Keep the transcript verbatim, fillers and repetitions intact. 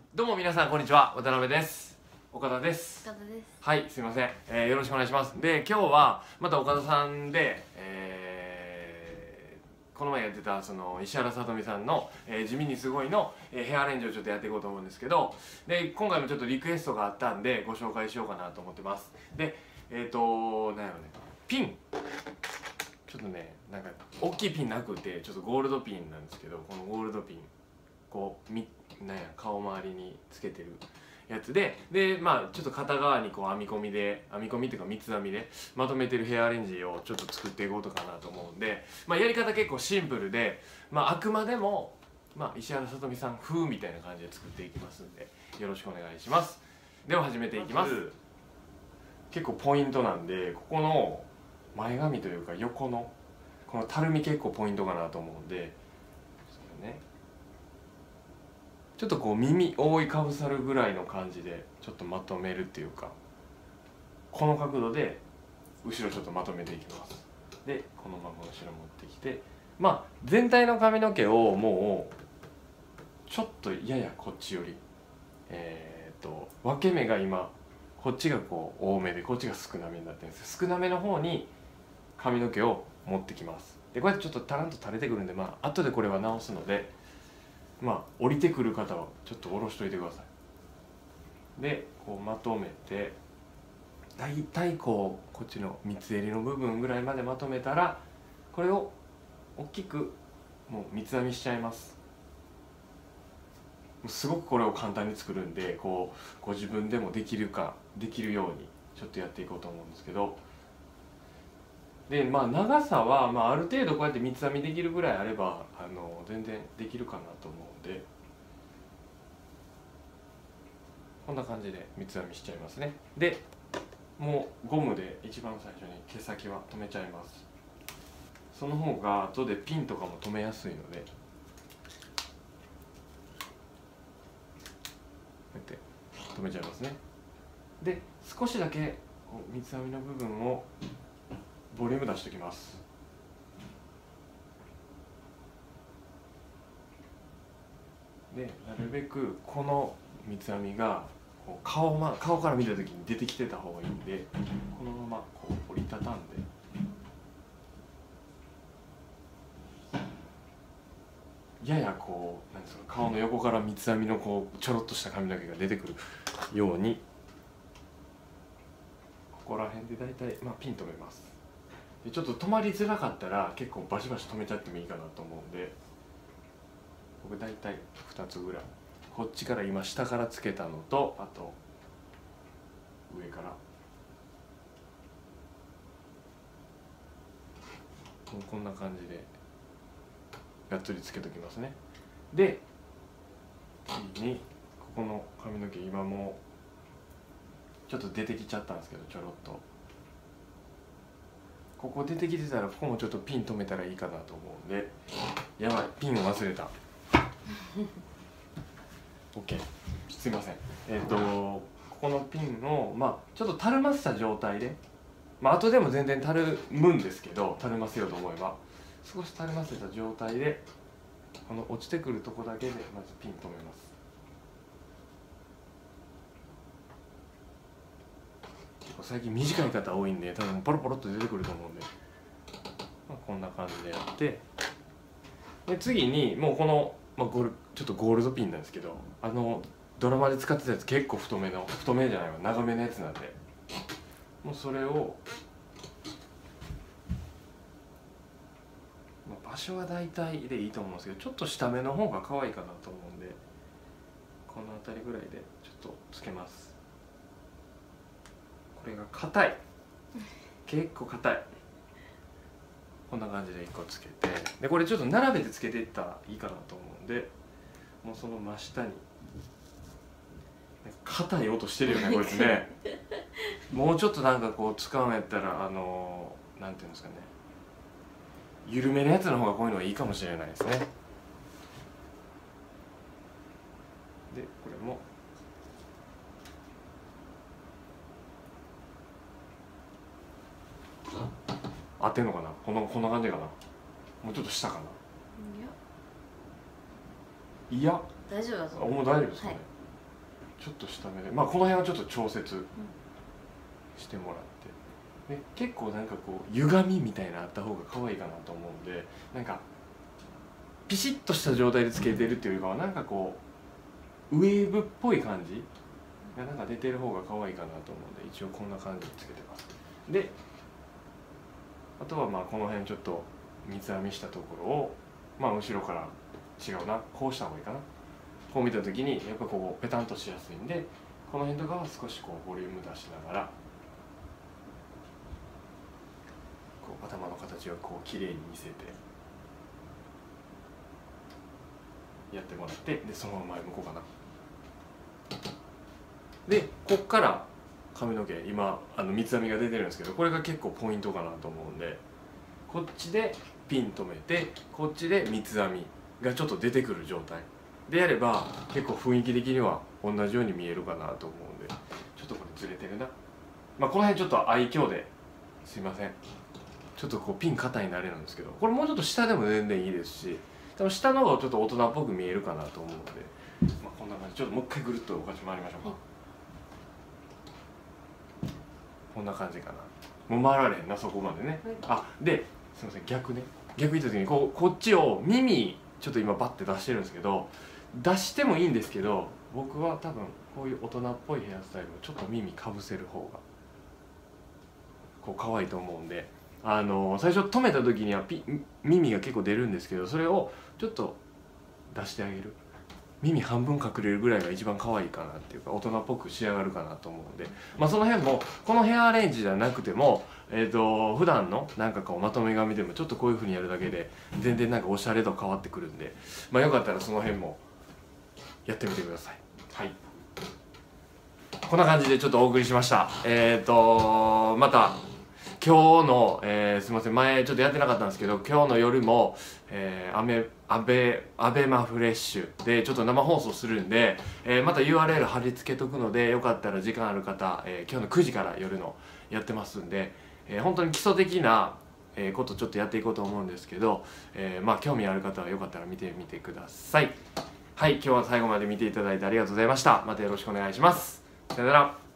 どうも皆さんこんにちは、渡辺です。岡田です。 岡田です。 はい、すいません、えー、よろしくお願いします。で、今日はまた岡田さんで、えー、この前やってたその石原さとみさんの、えー、地味にすごいの、えー、ヘアアレンジをちょっとやっていこうと思うんですけど、で今回もちょっとリクエストがあったんでご紹介しようかなと思ってます。で、えっ、ー、となんやろね、ピンちょっとね、なんか大きいピンなくてちょっとゴールドピンなんですけど、このゴールドピンこうみなんや顔周りにつけてるやつで、でまあちょっと片側にこう編み込みで編み込みっていうか三つ編みでまとめてるヘアアレンジをちょっと作っていこうとかなと思うんで、まあ、やり方結構シンプルで、まあ、あくまでも、まあ、石原さとみさん風みたいな感じで作っていきますんでよろしくお願いします。では始めていきます。結構ポイントなんで、ここの前髪というか横のこのたるみ結構ポイントかなと思うんで、それねちょっとこう耳覆いかぶさるぐらいの感じでちょっとまとめるっていうか、この角度で後ろちょっとまとめていきます。でこのまま後ろ持ってきて、まあ全体の髪の毛をもうちょっとややこっちよりえー、っと分け目が今こっちがこう多めでこっちが少なめになってるんです。少なめの方に髪の毛を持ってきます。でこうやってちょっとタランと垂れてくるんで、まあ後でこれは直すので、まあ降りてくる方はちょっと下ろしといてください。でこうまとめて大体こうこっちの三つ襟の部分ぐらいまでまとめたら、これを大きくもう三つ編みしちゃいます。すごくこれを簡単に作るんで、こうご自分でもできるかできるようにちょっとやっていこうと思うんですけど、でまあ長さは、まあ、ある程度こうやって三つ編みできるぐらいあればあの全然できるかなと思うんで、こんな感じで三つ編みしちゃいますね。でもうゴムで一番最初に毛先は留めちゃいます。その方が後でピンとかも留めやすいので、こうやって留めちゃいますね。で少しだけ三つ編みの部分をボリューム出しておきます。でなるべくこの三つ編みがこう 顔, ま顔から見た時に出てきてた方がいいんで、このままこう折りたたんでややこうなんですか、顔の横から三つ編みのこうちょろっとした髪の毛が出てくるように、ここら辺で大体、まあ、ピン留めます。でちょっと止まりづらかったら結構バシバシ止めちゃってもいいかなと思うんで、僕大体ふたつぐらいこっちから今下からつけたのと、あと上からもうこんな感じでがっつりつけときますね。で次にここの髪の毛今もうちょっと出てきちゃったんですけど、ちょろっとここ出てきてたらここもちょっとピン留めたらいいかなと思うんで、やばいピンを忘れたOK すいません。えっ、ー、とここのピンをまあちょっとたるませた状態で、まあ後でも全然たるむんですけど、たるませようと思えば少したるませた状態でこの落ちてくるとこだけでまずピン留めます。結構最近短い方多いんで多分ポロポロっと出てくると思うんで、まあ、こんな感じでやって、で次にもうこの、まあ、ゴールちょっとゴールドピンなんですけど、あのドラマで使ってたやつ結構太めの太めじゃないわ長めのやつなんで、もうそれを、まあ、場所は大体でいいと思うんですけど、ちょっと下目の方が可愛いかなと思うんで、この辺りぐらいでちょっとつけます。これが硬い結構硬い。こんな感じでいっこつけて、でこれちょっと並べてつけていったらいいかなと思うんで、もうその真下に硬い音してるよねこいつねもうちょっとなんかこう使うんやったらあのなんていうんですかね、緩めのやつの方がこういうのはいいかもしれないですね。でこれも合ってんのかな、このこんな感じかな、もうちょっと下かな。いや大丈夫だと思う。 もう大丈夫ですかね、 はい、 ちょっと下目で、まあこの辺はちょっと調節してもらって、で結構なんかこう歪みみたいなあった方が可愛いかなと思うんで、なんかピシッとした状態でつけてるっていうよりかはなんかこうウェーブっぽい感じがなんか出てる方が可愛いかなと思うんで、一応こんな感じでつけてます。であとはまあこの辺ちょっと三つ編みしたところをまあ後ろから違うな、こうした方がいいかな、こう見た時にやっぱこうペタンとしやすいんで、この辺とかは少しこうボリューム出しながらこう頭の形をこう綺麗に見せてやってもらって、でそのまま前向こうかな。でこっから髪の毛、今あの三つ編みが出てるんですけど、これが結構ポイントかなと思うんで、こっちでピン止めてこっちで三つ編みがちょっと出てくる状態でやれば結構雰囲気的には同じように見えるかなと思うんで、ちょっとこれずれてるな、まあこの辺ちょっと愛嬌ですいません、ちょっとこうピン肩になれるんですけど、これもうちょっと下でも全然いいですし、多分下の方がちょっと大人っぽく見えるかなと思うので、まあ、こんな感じ、ちょっともう一回ぐるっとおかし回りましょうか。こんな感じかな。もう回られへんな、そこまでね。あですいません、逆ね、逆言った時にこうこっちを耳ちょっと今バッて出してるんですけど、出してもいいんですけど、僕は多分こういう大人っぽいヘアスタイルをちょっと耳かぶせる方がこう可愛いと思うんで、あの最初止めた時にはピ耳が結構出るんですけど、それをちょっと出してあげる、耳半分隠れるぐらいが一番可愛いかなっていうか大人っぽく仕上がるかなと思うんで、まあその辺もこのヘアアレンジじゃなくても、えーと普段のなんかこうまとめ髪でもちょっとこういう風にやるだけで全然なんかおしゃれ度変わってくるんで、まあよかったらその辺もやってみてください。はい、こんな感じでちょっとお送りしました。えーとまた今日の、えー、すみません、前ちょっとやってなかったんですけど、今日の夜も、えー、アメアベアベマフレッシュでちょっと生放送するんで、えー、また ユーアールエル 貼り付けとくので、よかったら時間ある方、えー、今日のくじから夜のやってますんで、えー、本当に基礎的なえことちょっとやっていこうと思うんですけど、えー、まあ興味ある方はよかったら見てみてください。はい、今日は最後まで見ていただいてありがとうございました。またよろしくお願いします。さよなら。